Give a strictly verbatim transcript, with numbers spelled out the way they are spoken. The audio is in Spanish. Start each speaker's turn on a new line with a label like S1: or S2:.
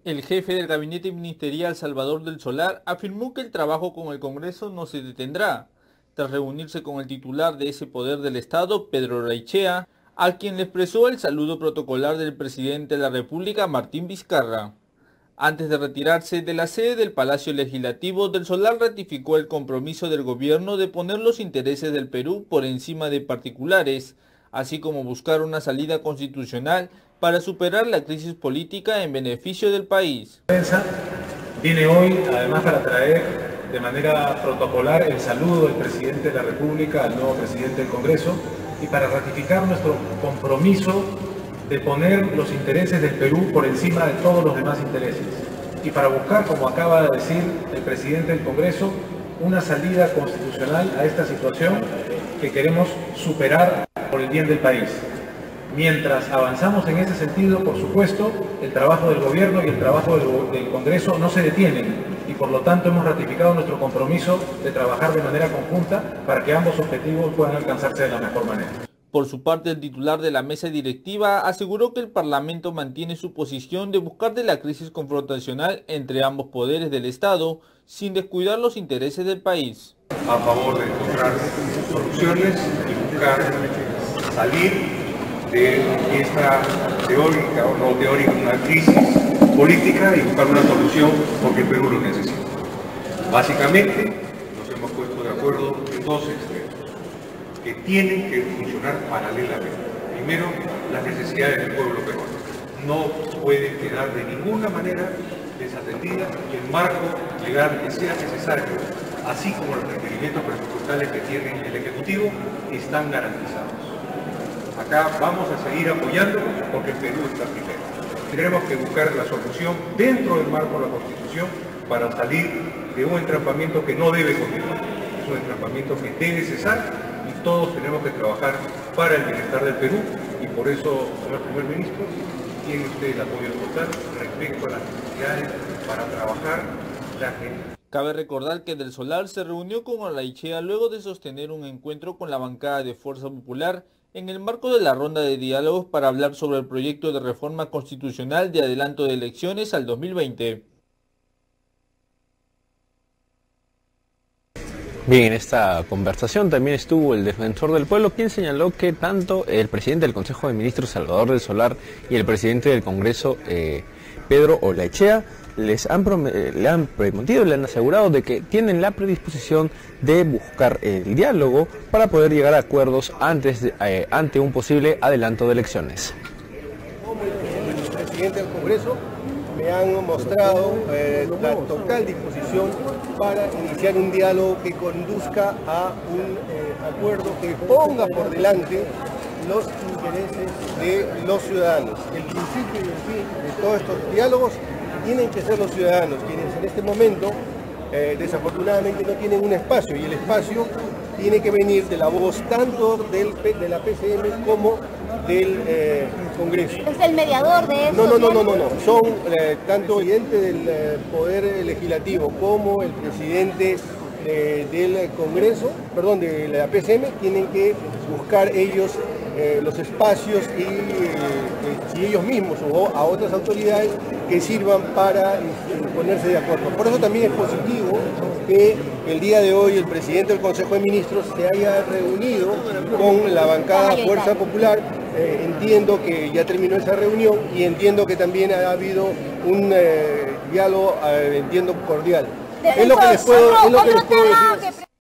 S1: El jefe del gabinete ministerial, Salvador del Solar, afirmó que el trabajo con el Congreso no se detendrá, tras reunirse con el titular de ese poder del Estado, Pedro Ormaechea, a quien le expresó el saludo protocolar del presidente de la República, Martín Vizcarra. Antes de retirarse de la sede del Palacio Legislativo, del Solar ratificó el compromiso del gobierno de poner los intereses del Perú por encima de particulares, así como buscar una salida constitucional para superar la crisis política en beneficio del país.
S2: La prensa viene hoy además para traer de manera protocolar el saludo del presidente de la República al nuevo presidente del Congreso y para ratificar nuestro compromiso de poner los intereses del Perú por encima de todos los demás intereses y para buscar, como acaba de decir el presidente del Congreso, una salida constitucional a esta situación que queremos superar por el bien del país. Mientras avanzamos en ese sentido, por supuesto, el trabajo del gobierno y el trabajo del, del Congreso no se detienen y por lo tanto hemos ratificado nuestro compromiso de trabajar de manera conjunta para que ambos objetivos puedan alcanzarse de la mejor manera.
S1: Por su parte, el titular de la mesa directiva aseguró que el Parlamento mantiene su posición de buscar de la crisis confrontacional entre ambos poderes del Estado sin descuidar los intereses del país.
S3: A favor de encontrar soluciones y buscar salir de esta teórica o no teórica, una crisis política y buscar una solución porque el Perú lo necesita. Básicamente nos hemos puesto de acuerdo en dos extremos que tienen que funcionar paralelamente. Primero, las necesidades del pueblo peruano. No pueden quedar de ninguna manera desatendidas y el marco legal que sea necesario, así como los requerimientos presupuestales que tiene el Ejecutivo, están garantizados. Acá vamos a seguir apoyándolos porque el Perú está primero. Tenemos que buscar la solución dentro del marco de la Constitución para salir de un entrampamiento que no debe continuar. Es un entrampamiento que debe cesar y todos tenemos que trabajar para el bienestar del Perú y por eso, señor primer ministro, tiene usted el apoyo total respecto a las necesidades para trabajar la gente.
S1: Cabe recordar que Del Solar se reunió con Ormaechea luego de sostener un encuentro con la bancada de Fuerza Popular en el marco de la ronda de diálogos para hablar sobre el proyecto de reforma constitucional de adelanto de elecciones al dos mil veinte.
S4: Bien, en esta conversación también estuvo el defensor del pueblo, quien señaló que tanto el presidente del Consejo de Ministros, Salvador del Solar, y el presidente del Congreso, eh, Pedro Ormaechea, les han le han prometido, le han asegurado de que tienen la predisposición de buscar el diálogo para poder llegar a acuerdos antes de, eh, ante un posible adelanto de elecciones.
S5: Como el presidente del Congreso me han mostrado eh, la total disposición para iniciar un diálogo que conduzca a un eh, acuerdo que ponga por delante los intereses de los ciudadanos. El principio y el fin de todos estos diálogos tienen que ser los ciudadanos, quienes en este momento eh, desafortunadamente no tienen un espacio, y el espacio tiene que venir de la voz tanto del, de la P C M como del eh, Congreso.
S6: ¿Es el mediador de eso?
S5: No, no, no, no, no, no. Son eh, tanto el presidente del eh, Poder Legislativo como el presidente eh, del Congreso, perdón, de la P C M, tienen que buscar ellos eh, los espacios y, eh, y ellos mismos o a otras autoridades que sirvan para eh, ponerse de acuerdo. Por eso también es positivo que el día de hoy el presidente del Consejo de Ministros se haya reunido con la bancada Fuerza Popular. Eh, entiendo que ya terminó esa reunión y entiendo que también ha habido un eh, diálogo, eh, entiendo, cordial. Es lo que les puedo, es lo que les puedo decir.